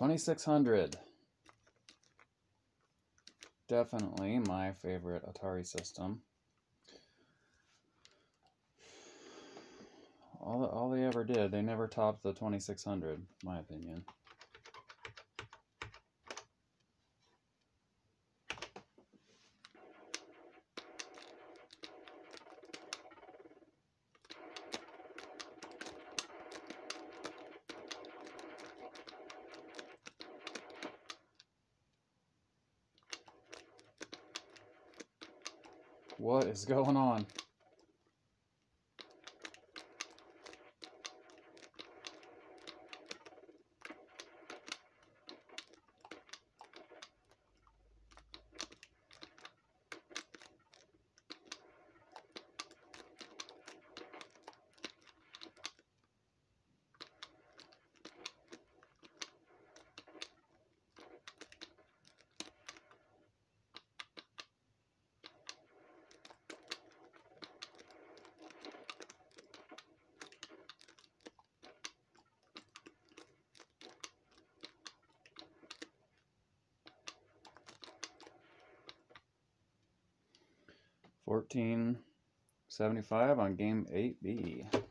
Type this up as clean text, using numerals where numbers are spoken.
2600. Definitely my favorite Atari system. All they ever did, they never topped the 2600, in my opinion. What is going on? $14.75 on game 8B.